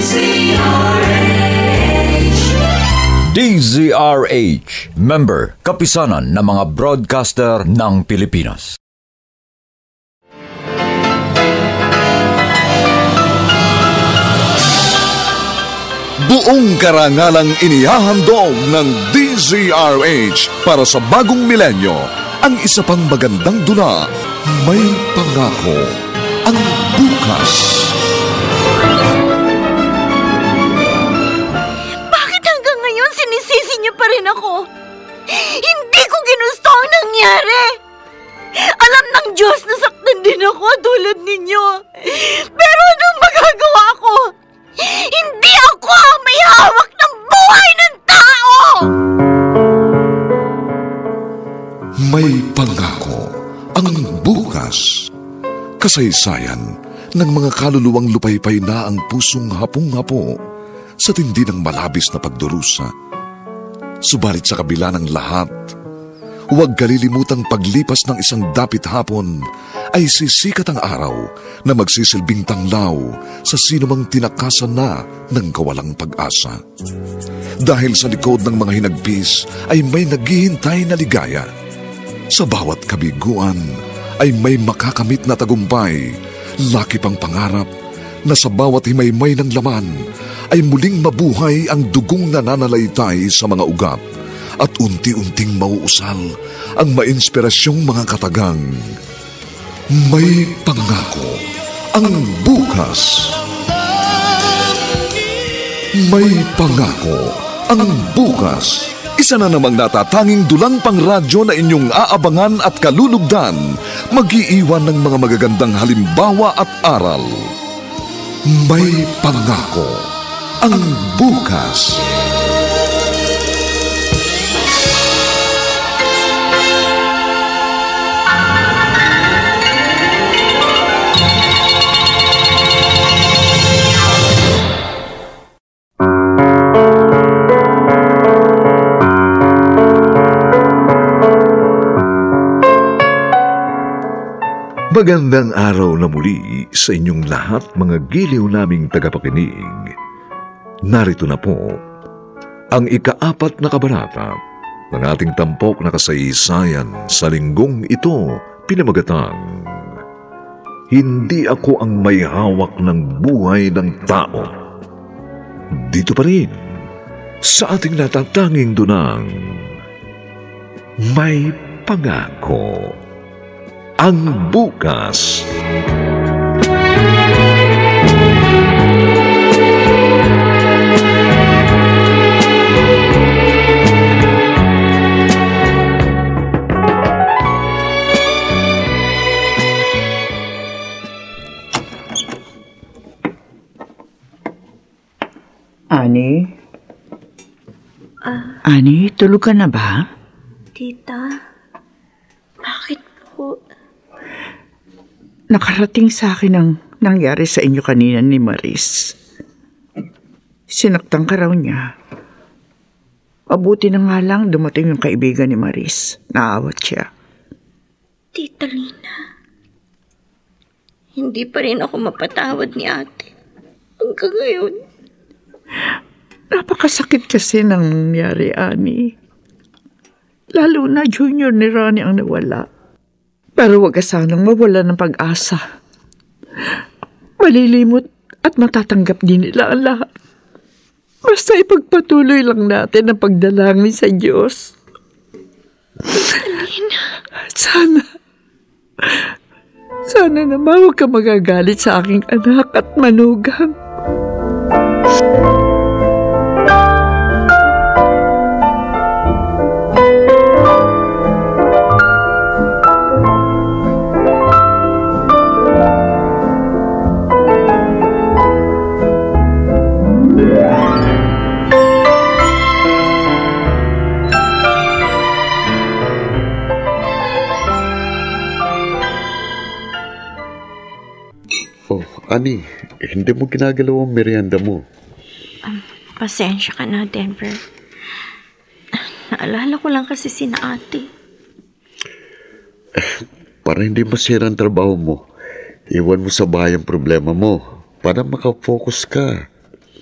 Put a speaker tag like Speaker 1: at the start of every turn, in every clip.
Speaker 1: DZRH, member, kapisanan ng mga broadcaster ng Pilipinas.
Speaker 2: Buong karangalang inihahandog ng DZRH para sa bagong milenyo, ang isa pang magandang dula, May Pangako, ang bukas.
Speaker 3: Pa rin ako. Hindi ko ginusto ang nangyari. Alam ng Diyos na saktan din ako tulad ninyo. Pero anong magagawa ko? Hindi ako ang may hawak ng buhay ng tao!
Speaker 2: May Pangako, ang bukas. Kasaysayan ng mga kaluluwang lupaypay na ang pusong hapong-hapo sa tindi ng malabis na pagdurusa. Subalit sa kabila ng lahat, huwag kalilimutang paglipas ng isang dapit hapon ay sisikat ang araw na magsisilbing tanglaw sa sinumang tinakasan na ng kawalang pag-asa. Dahil sa likod ng mga hinagpis ay may naghihintay na ligaya. Sa bawat kabiguan ay may makakamit na tagumpay, laki pang pangarap na sa bawat himaymay ng laman ay muling mabuhay ang dugong nananalaytay sa mga ugat at unti-unting mauusal ang mainspirasyong mga katagang. May Pangako, ang bukas. May Pangako, ang bukas. Isa na namang natatanging dulang pangradyo na inyong aabangan at kalulugdan, mag-iiwan ng mga magagandang halimbawa at aral. May Pangako, ang bukas. Magandang araw na muli sa inyong lahat, mga giliw naming tagapakinig. Narito na po ang ika-4 na kabanata ng ating tampok na kasaysayan sa linggong ito, pinamagatang Hindi Ako ang May Hawak ng Buhay ng Tao. Dito pa rin sa ating natatanging dunang May Pangako, ang bukas.
Speaker 4: Ani? Ani, tulog ka na ba?
Speaker 3: Tita, bakit po?
Speaker 4: Nakarating sa akin ang nangyari sa inyo kanina ni Maris. Sinaktan ka raw niya. Mabuti na nga lang dumating yung kaibigan ni Maris. Naawat siya.
Speaker 3: Tita Lina, hindi pa rin ako mapatawad ni ate. Hanggang ngayon.
Speaker 4: Napakasakit kasi nang nangyari, Ani. Lalo na junior ni Ronnie ang nawala. Pero wag ka sanang mawala ng pag-asa. Malilimot at matatanggap din nila ang lahat. Basta ipagpatuloy lang natin ang pagdalangin sa Diyos. Sana naman huwag ka magagalit sa aking anak at manugang.
Speaker 5: Ani, hindi mo ginagalaw ang merienda mo.
Speaker 3: Pasensya ka na, Denver. Naalala ko lang kasi sina ate.
Speaker 5: Para hindi masira ang trabaho mo, iwan mo sa bahay ang problema mo para makafocus ka.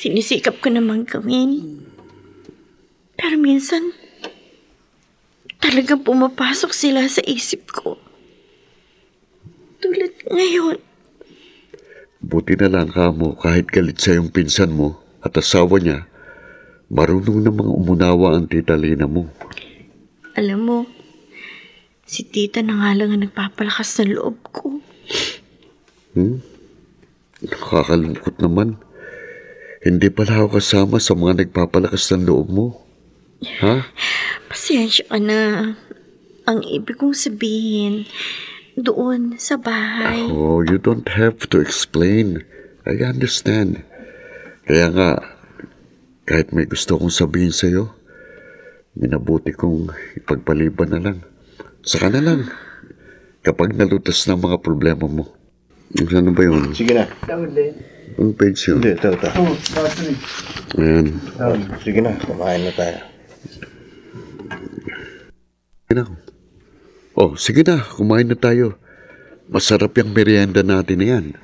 Speaker 3: Sinisikap ko namang gawin. Pero minsan, talagang pumapasok sila sa isip ko. Tulad ngayon.
Speaker 5: Buti na lang mo kahit galit sa yung pinsan mo at asawa niya, marunong namang umunawa ang tita Lina mo.
Speaker 3: Alam mo, si tita na nga lang ang nagpapalakas ng loob ko.
Speaker 5: Nakakalungkot naman. Hindi pala ako kasama sa mga nagpapalakas ng loob mo. Ha?
Speaker 3: Pasensya ka na. Ang ibig kong sabihin, doon sa bahay.
Speaker 5: Oh, you don't have to explain. I understand. Kaya nga, kahit may gusto kong sabihin sa'yo, minabuti kong ipagpaliban na lang. Saka na lang. Kapag nalutas ng mga problema mo. Ano ba yun?
Speaker 6: Sige na.
Speaker 5: Ang page yun?
Speaker 6: Hindi, ito.
Speaker 5: Ayan.
Speaker 6: Sige na, kumain na tayo.
Speaker 5: Sige na. Oh, sige na. Kumain na tayo. Masarap yung merienda natin na yan.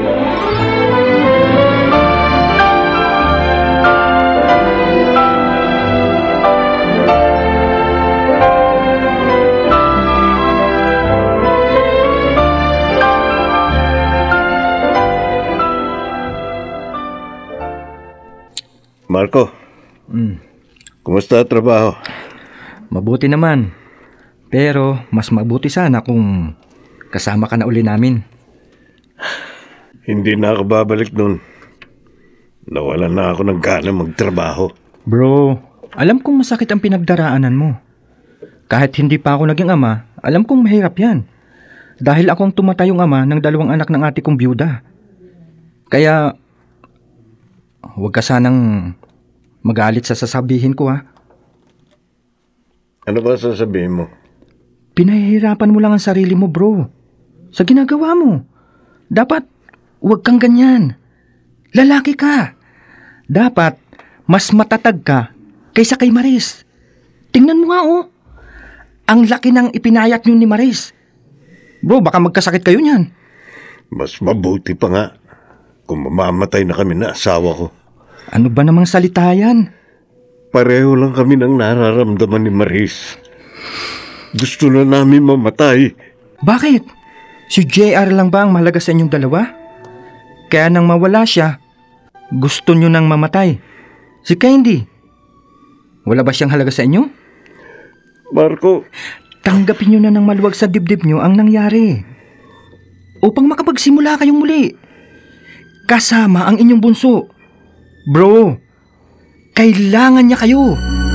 Speaker 6: Marco, kumusta ang trabaho?
Speaker 7: Mabuti naman. Pero mas mabuti sana kung kasama ka na uli namin.
Speaker 6: Hindi na ako babalik nun. Nawalan na ako ng gana magtrabaho.
Speaker 7: Bro, alam kong masakit ang pinagdaraanan mo. Kahit hindi pa ako naging ama, alam kong mahirap yan. Dahil akong tumatayong ama ng 2 anak ng ate kong byuda. Kaya, huwag ka sanang magalit sa sasabihin ko, ha?
Speaker 6: Ano ba sasabihin mo?
Speaker 7: Pinahihirapan mo lang ang sarili mo, bro. Sa ginagawa mo. Dapat, huwag kang ganyan. Lalaki ka. Dapat, mas matatag ka kaysa kay Maris. Tingnan mo nga, oh. Ang laki ng ipinayat niyo ni Maris. Bro, baka magkasakit kayo niyan.
Speaker 6: Mas mabuti pa nga kung mamamatay na kami na asawa ko.
Speaker 7: Ano ba namang salita yan?
Speaker 6: Pareho lang kami ng nararamdaman ni Maris. Gusto na namin mamatay.
Speaker 7: Bakit? Si JR lang ba ang mahalaga sa inyong dalawa? Kaya nang mawala siya, gusto nyo nang mamatay. Si Candy, wala ba siyang halaga sa inyo?
Speaker 6: Marco,
Speaker 7: Tanggapin nyo na ng maluwag sa dibdib nyo ang nangyari. Upang makapagsimula kayong muli. Kasama ang inyong bunso. Bro, kailangan niya kayo.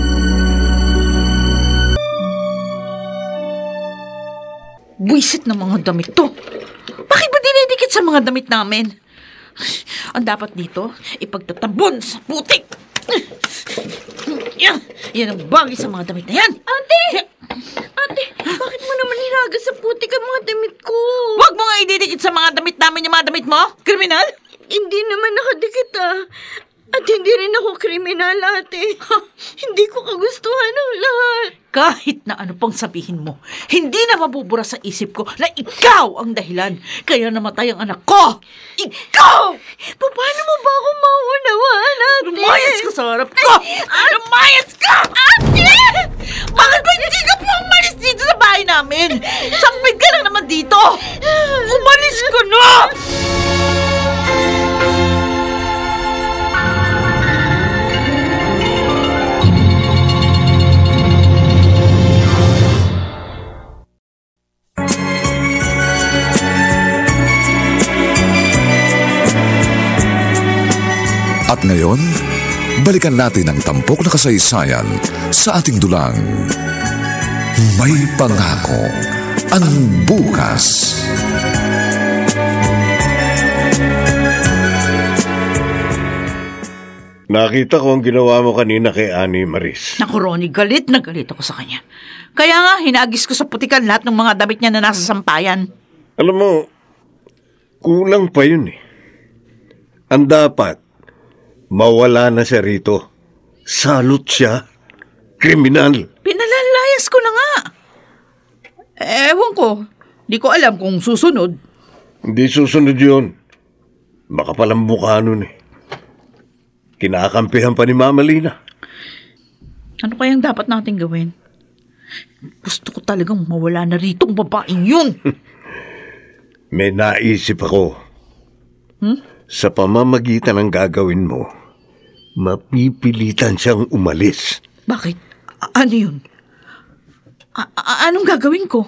Speaker 4: Buwisit ng mga damit to. Bakit ba dinidikit sa mga damit namin? Ang dapat dito, ipagtatabon sa putik. Yan ang bagay sa mga damit na yan.
Speaker 3: Ate! Ate, bakit mo naman hinagas sa putik ang mga damit ko?
Speaker 4: Huwag mo nga ididikit sa mga damit namin yung mga damit mo, kriminal.
Speaker 3: Hindi naman nakadikit At hindi rin ako kriminal, ate. Hindi ko kagustuhan ang lahat.
Speaker 4: Kahit na ano pang sabihin mo, hindi na mabubura sa isip ko na ikaw ang dahilan. Kaya namatay ang anak ko. Ikaw!
Speaker 3: Paano mo ba ako mauunawaan, ate?
Speaker 4: Lumayas ka sa harap ko! Lumayas ka!
Speaker 3: Ate!
Speaker 4: Bakit ba hindi ka po umalis dito sa bahay namin? Sampid ka lang naman dito! Umalis ka na!
Speaker 2: At ngayon, balikan natin ang tampok na kasaysayan sa ating dulang. May pangako ang bukas.
Speaker 6: nakita ko ang ginawa mo kanina kay Ani Maris.
Speaker 4: Naku, Ronnie, galit na galit ako sa kanya. Kaya nga, hinagis ko sa putikan lahat ng mga damit niya na nasa sampayan.
Speaker 6: Alam mo, kulang pa yun eh. Ang dapat, mawala na siya rito. Salot siya. Kriminal.
Speaker 4: Pinalalayas ko na nga. Ewan ko. Di ko alam kung susunod.
Speaker 6: Hindi susunod yun. Makapalang mukha nun eh. Kinakampihan pa ni Mama Lina.
Speaker 4: Ano kayang dapat natin gawin? Gusto ko talagang mawala na rito ang babaeng yun.
Speaker 6: May naisip ako. Sa pamamagitan ng gagawin mo, mapipilitan siyang umalis.
Speaker 4: Bakit? Ano yun? Anong gagawin ko?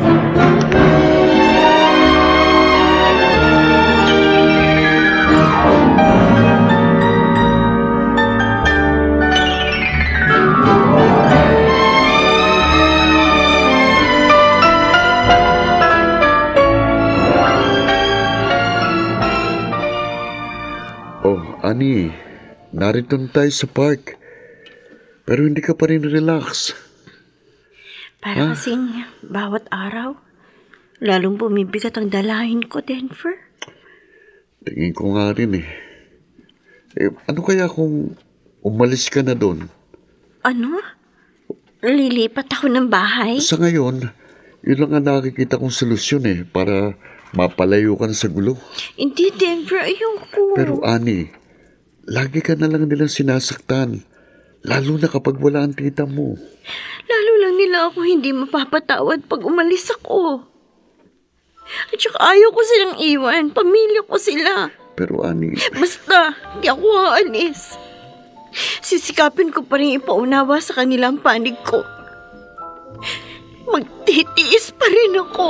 Speaker 5: Oh, Ani, narito na tayo sa park. Pero hindi ka pa rin relax.
Speaker 3: Para kasing bawat araw, lalong bumibigat ang dalahin ko, Denver.
Speaker 5: Tingin ko nga rin eh. Ano kaya kung umalis ka na doon?
Speaker 3: Ano? Lilipat ako ng bahay?
Speaker 5: Sa ngayon, yun lang ang nakikita kong solusyon eh, para mapalayo ka na sa gulo.
Speaker 3: Hindi, Denver. Ayoko.
Speaker 5: Pero Ani, lagi ka na lang nilang sinasaktan. Lalo na kapag wala ang tita mo.
Speaker 3: Lalo lang nila ako hindi mapapatawad pag umalis ako. At saka ayaw ko silang iwan. Pamilya ko sila.
Speaker 5: Pero Ani...
Speaker 3: Basta, hindi ako aalis. Sisikapin ko pa rin ipaunawa sa kanilang panig ko. Magtitiis pa rin ako.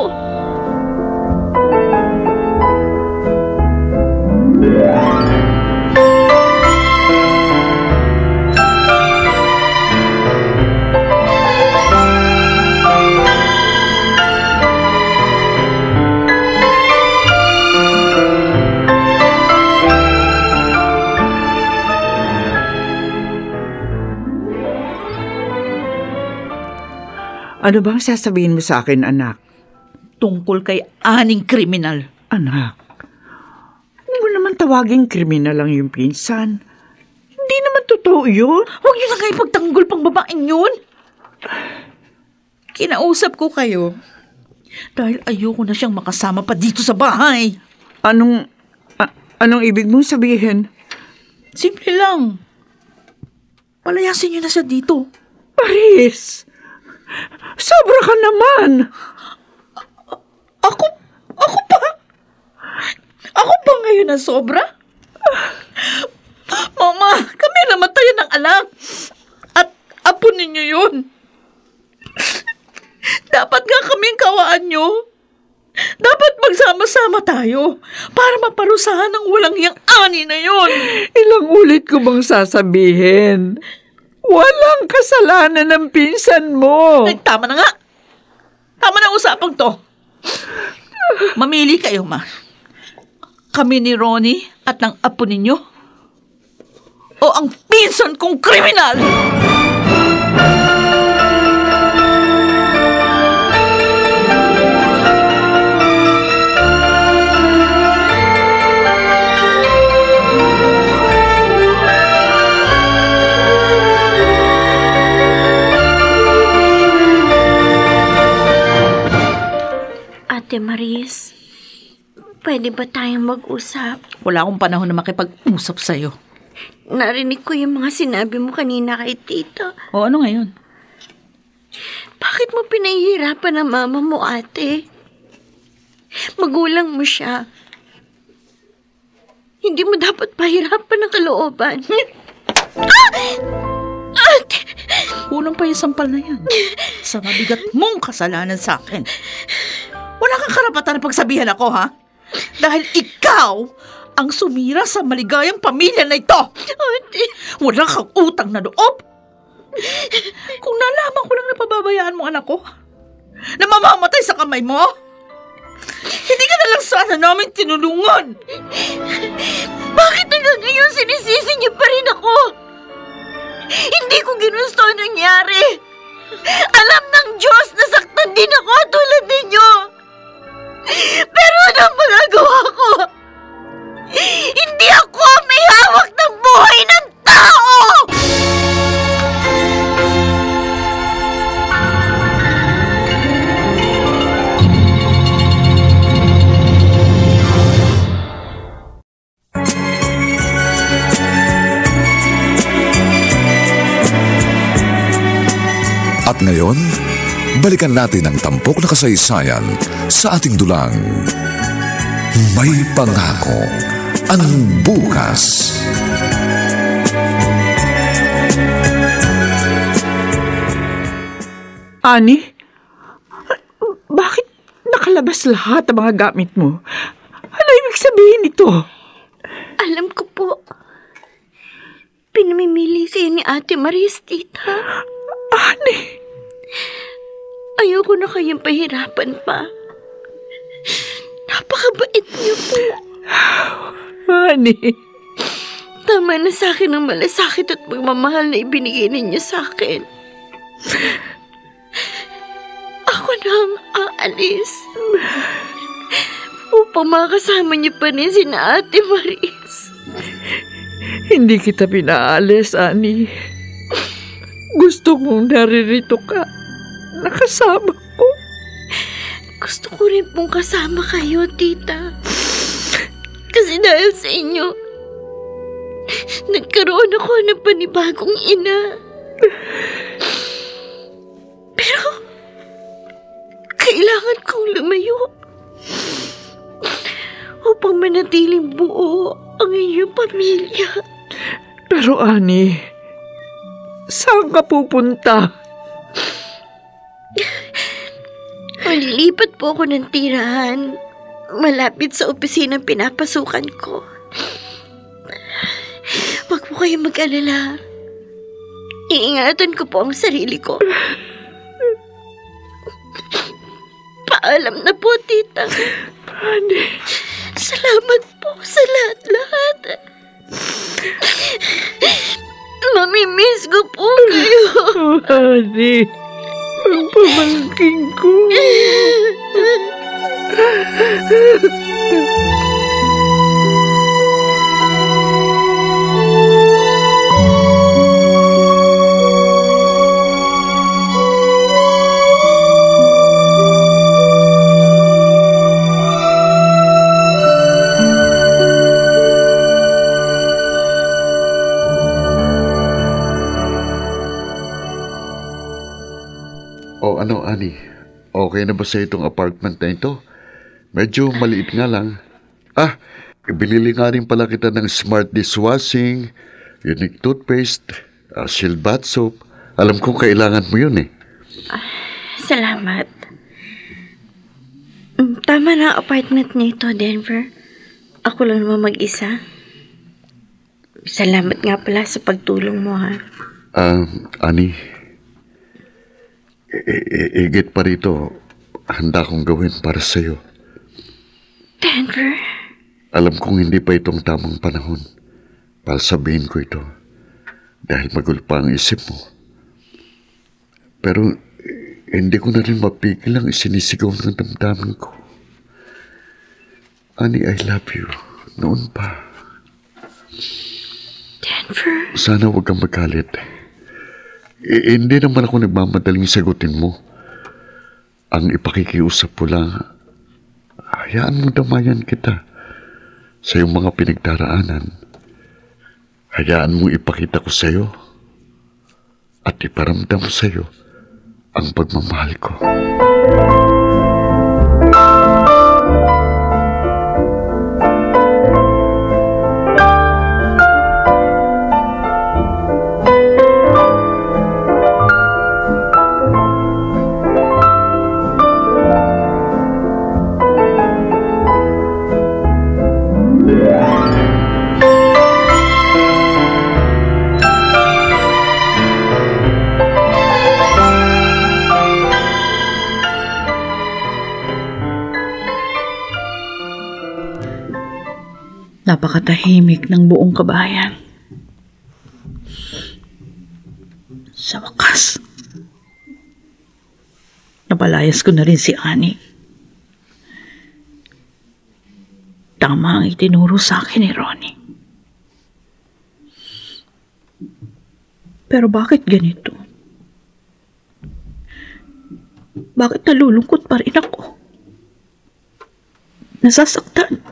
Speaker 4: Ano bang sasabihin mo sa akin, anak? Tungkol kay Aning kriminal. Anak, huwag mo naman tawaging kriminal lang yung pinsan. Hindi naman totoo yun. Huwag niyo na kayo pagtanggol pang babaeng yun. Kinausap ko kayo dahil ayoko na siyang makasama pa dito sa bahay. Anong ibig mong sabihin? Simple lang. Palayasin niyo na siya dito. Paris! Sobra ka naman! Ako pa? Ako pa ngayon na sobra? Mama, kami namatayan ng anak. At apo ninyo yun. Dapat nga kaming kawaan nyo. Dapat magsama-sama tayo para maparusahan ng walang hiyang ani na yun. Ilang ulit ko bang sasabihin? Walang kasalanan ng pinsan mo. Ay, tama na nga. Tama na usapang to. Mamili kayo, ma. Kami ni Ronnie at ng apo ninyo? O ang pinsan kong kriminal?
Speaker 3: Ate Maris, pwede ba tayong mag-usap?
Speaker 4: Wala akong panahon na makipag-usap sa'yo.
Speaker 3: Narinig ko yung mga sinabi mo kanina kay tita.
Speaker 4: O ano ngayon?
Speaker 3: Bakit mo pinahihirapan ang mama mo, ate? Magulang mo siya. Hindi mo dapat pahirapan ng kalooban. Ate!
Speaker 4: Kulang pa yung sampal na yan. Sa mabigat mong kasalanan sa akin. Wala kang karapatan na pagsabihan ako, ha? Dahil ikaw ang sumira sa maligayang pamilya na ito.
Speaker 3: Ate!
Speaker 4: Wala kang utang na loob. Kung nalaman ko lang na pababayaan mo anak ko, na mamamatay sa kamay mo, hindi ka na lang sana namin tinulungan.
Speaker 3: Bakit hanggang ngayon sinisisi niyo pa rin ako? Hindi ko ginusto ang nangyari. Alam ng Diyos na saktan din ako tulad ninyo. Pero anong magagawa ko? Hindi ako may hawak ng buhay ng tao!
Speaker 2: At ngayon, balikan natin ang tampok na kasaysayan sa ating dulang. May pangako ang bukas.
Speaker 4: Ani, bakit nakalabas lahat ang mga gamit mo? Ano ibig sabihin nito?
Speaker 3: Alam ko po. Pinamimili siya ni Ate Maris, tita.
Speaker 4: Ani,
Speaker 3: Ayoko na kayong pahirapan pa. Napakabait niyo po.
Speaker 4: Ani,
Speaker 3: Tama na sa akin ang malasakit at pagmamahal na ibinigay ninyo sa akin. Ako na ang aalis. Upang makasama niyo pa rin si Ate Maris.
Speaker 4: hindi kita pinaalis, Ani. Gusto kong naririto ka. Nakasama ko.
Speaker 3: Gusto ko rin pong kasama kayo, tita. Kasi dahil sa inyo, nagkaroon ako ng panibagong ina. Pero, kailangan kong lumayo upang manatiling buo ang inyong pamilya.
Speaker 4: Pero, Ani, saan ka pupunta?
Speaker 3: Malilipat po ako ng tirahan malapit sa opisinang pinapasukan ko. Huwag po kayong mag-alala. Iingatan ko po ang sarili ko. Paalam na po, tita.
Speaker 4: Ani,
Speaker 3: Salamat po sa lahat-lahat. Mamimiss ko po kayo.
Speaker 4: Ani, ang pamangking ko.
Speaker 5: O ano, Ani? Okay na ba sa itong apartment na ito? Medyo maliit nga lang. Ibinili nga rin pala kita ng smart dishwashing, unique toothpaste, shield bath soap. Alam kong kailangan mo yun eh.
Speaker 3: Salamat. Tama na ang apartment nito, Denver. Ako lang naman mag-isa. Salamat nga pala sa pagtulong mo, ha?
Speaker 5: Ani, igit pa rito, handa kong gawin para sa'yo.
Speaker 3: Denver?
Speaker 5: Alam kong hindi pa itong tamang panahon para sabihin ko ito dahil magulo pa ang isip mo. Pero hindi ko na rin mapigil ang isinisigaw ng damdamin ko. Ani, I love you. Noon pa.
Speaker 3: Denver?
Speaker 5: Sana huwag kang magalit. Hindi naman ako nagmamadaling sagutin mo. Ang ipakikiusap ko lang, hayaan mo damayan kita sa iyong mga pinagdaraanan. Hayaan mo ipakita ko sa iyo at iparamdam sa iyo ang pagmamahal ko.
Speaker 4: Napakatahimik ng buong kabayan. Sa wakas, napalayas ko na rin si Ani. Tama ang itinuro sa akin ni Ronnie. Pero bakit ganito? Bakit nalulungkot pa rin ako? Nasasaktan.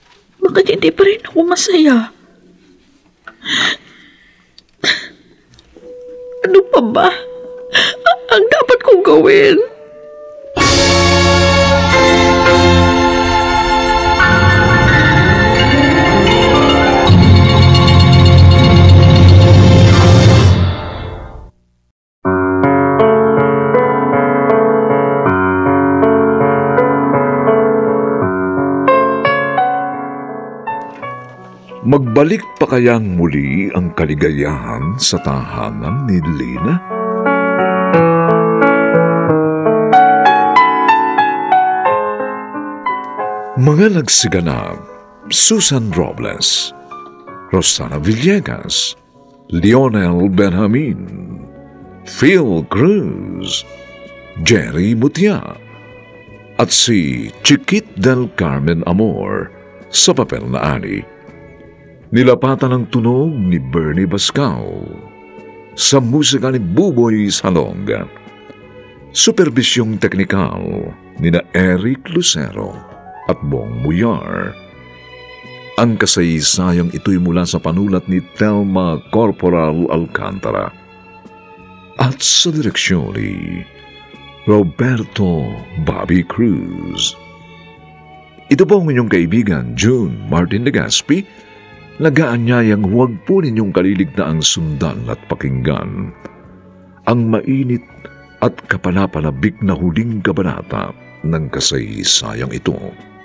Speaker 4: Bakit hindi pa rin ako masaya? ba ang dapat kong gawin?
Speaker 2: Magbalik pa kayang muli ang kaligayahan sa tahanan ni Lina? Mga nagsiganap: Susan Robles, Rosana Villegas, Lionel Benjamin, Phil Cruz, Jerry Mutia, at si Chiquit del Carmen Amor sa papel na Ani. Nilapatan ang tunog ni Bernie Bascao, sa musika ni Buboy Salonga, superbisyong teknikal ni na Eric Lucero at Bong Muyar. Ang kasaysayang ito'y mula sa panulat ni Thelma Corporal Alcantara at sa direksyon ni Roberto Bobby Cruz. Ito po ang inyong kaibigan June Martin Legaspi, nagaanyayang huwag po ninyong kaliligtaang sundan at pakinggan ang mainit at kapalapalabik na huling kabanata ng kasaysayang ito.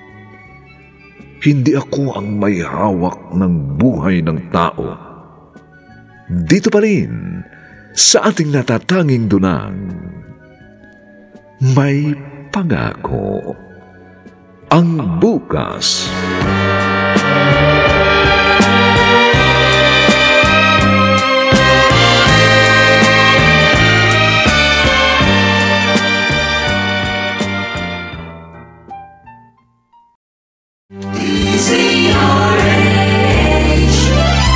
Speaker 2: Hindi ako ang may hawak ng buhay ng tao. Dito pa rin, sa ating natatanging dunang, may pangako ang bukas.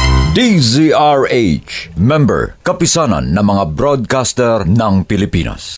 Speaker 1: DZRH, member, kapisanan ng mga broadcaster ng Pilipinas.